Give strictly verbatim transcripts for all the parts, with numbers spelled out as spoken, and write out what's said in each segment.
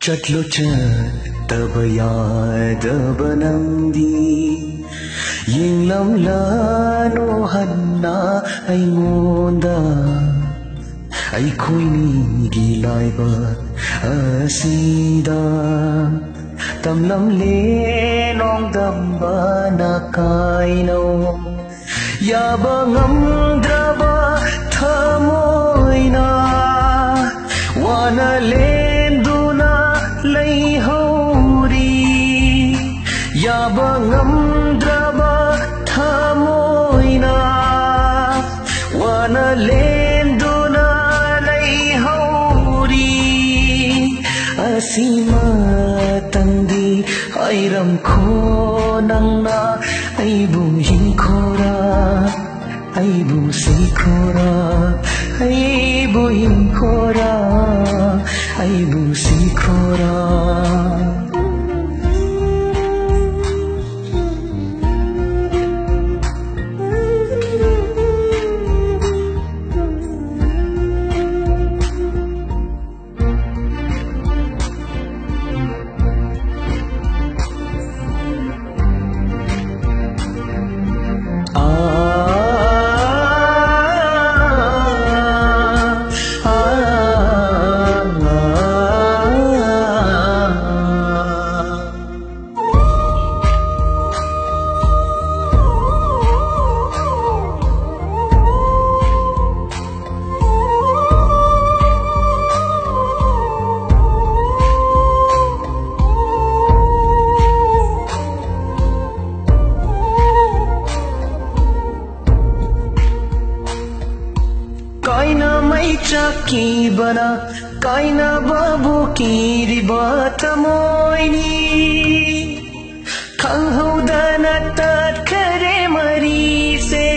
Chatlo chataba yadaba nangdi Yinglam lano hanna aingonda Aikoi ni gilaiba asida Tamlam le nong damba na kaino Yaba ngamdraba thamoina Wana lenduna lay hauri Yaba ngamdraba thamoina Wana lenduna lay hauri Asima tandi airam ko nangna aibu hinkora aibu sikora aibu hinkora aibu sikora Kaina mai chaki bana kaina babu ki ribat moini khang hodana tat kare mari se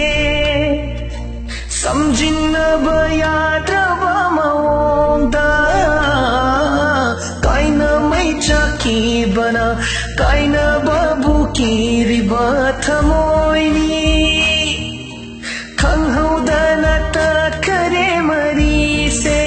samjinna bayatra ba maonda kaina mai chaki bana kaina babu ki ribat moini khang hodana tat kare mari se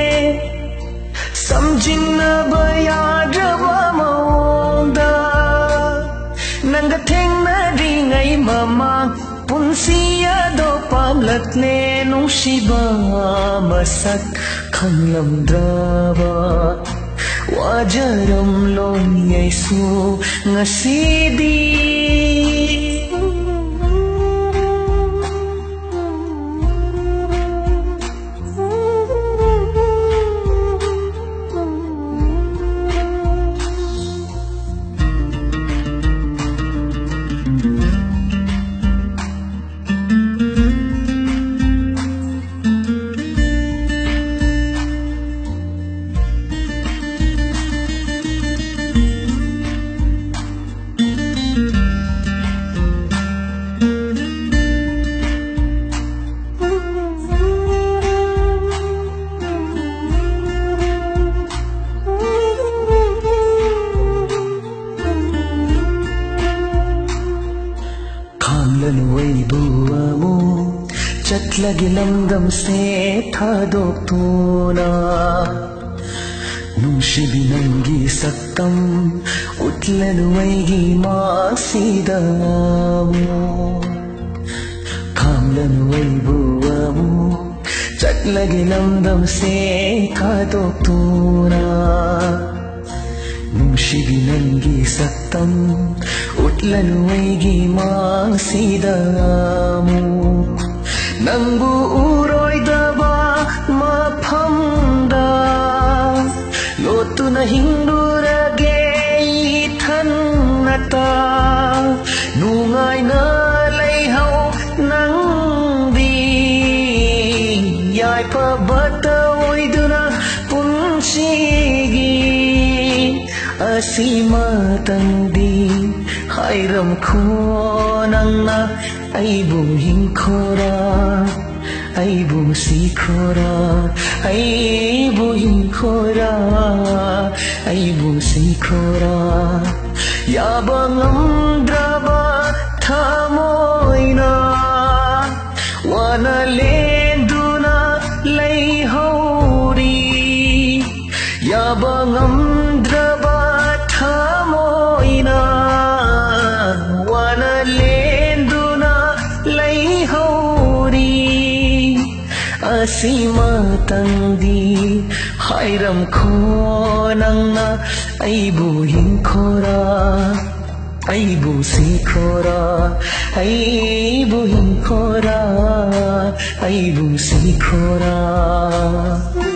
samjinna bayadaba maonda nanga thengna ringai mama punsiya do pamlatne nungsiba masak khanglamdraba wajaram loyai su ngasidi Waibuamu chatlagi lamdam se thadoptuna nungsibi nangi saktam utlanu waigi masidamu kamlanu waibuamu chatlagi lamdam se thadoptuna nungsibi nangi saktam utlanu waigi masidamu nangbu uroidaba maphamda lotuna hindurage ithanata nungai na leihau nangdi yai pabata oiduna punsigi asima tandi hairam ko nangna aibu hinkora aibu sikora aibu hinkora aibu sikora yaba ngamdraba thamoina wana lenduna lay hauri yaba ngamdra simatangdi hairam kho nangna aibu hinkhora aibu sikhora aibu hinkhora aibu sikhora